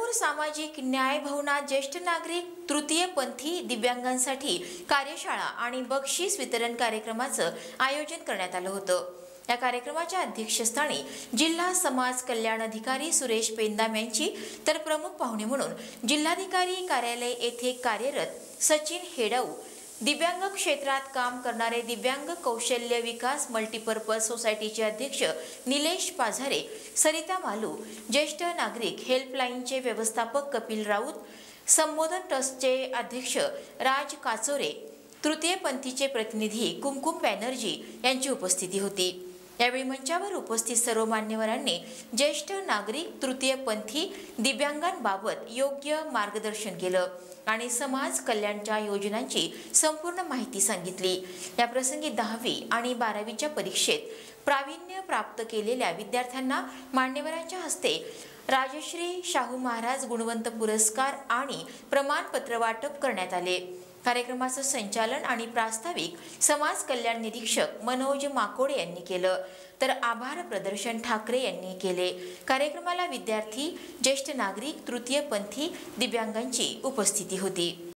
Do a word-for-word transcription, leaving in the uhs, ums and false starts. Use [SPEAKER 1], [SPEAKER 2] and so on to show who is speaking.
[SPEAKER 1] सोलापूर सामाजिक न्याय भवनात ज्येष्ठ नागरिक तृतीयपंथी दिव्यांगांसाठी कार्यशाळा आणि बक्षीस वितरण कार्यक्रमाचं आयोजन करण्यात आलं होतं। या कार्यक्रमाच्या अध्यक्षस्थानी जिल्हा समाज कल्याण अधिकारी सुरेश पेंदाम यांची तर प्रमुख पाहुणे म्हणून जिल्हाधिकारी कार्यालय येथे कार्यरत सचिन हेडाऊ, दिव्यांग क्षेत्रात काम करणारे दिव्यांग कौशल्य विकास मल्टीपर्पज सोसायटीचे अध्यक्ष निलेश पाझारे, सरिता मालू, ज्येष्ठ नागरिक हेल्पलाईनचे व्यवस्थापक कपिल राऊत, संबोधन ट्रस्टचे अध्यक्ष राज काचोरे, तृतीयपंथीचे प्रतिनिधी कुमकुम बॅनर्जी यांची उपस्थिती होती। यावेळी मंचावर उपस्थित सर्व मान्यवरांनी ज्येष्ठ नागरिक तृतीयपंथी दिव्यांगांबाबत योग्य मार्गदर्शन केलं आणि समाज कल्याणच्या योजनांची संपूर्ण माहिती सांगितली। या प्रसंगी दहावी आणि बारावीच्या परीक्षेत प्रावीण्य प्राप्त केलेल्या विद्यार्थ्यांना मान्यवरांच्या हस्ते राजश्री शाहू महाराज गुणवंत पुरस्कार आणि प्रमाणपत्र वाटप करण्यात आले। कार्यक्रमाचं संचालन आणि प्रास्ताविक समाज कल्याण निरीक्षक मनोज माकोडे यांनी केलं, तर आभार प्रदर्शन ठाकरे यांनी केले। कार्यक्रमाला विद्यार्थी, ज्येष्ठ नागरिक, तृतीयपंथी दिव्यांगांची उपस्थिती होती।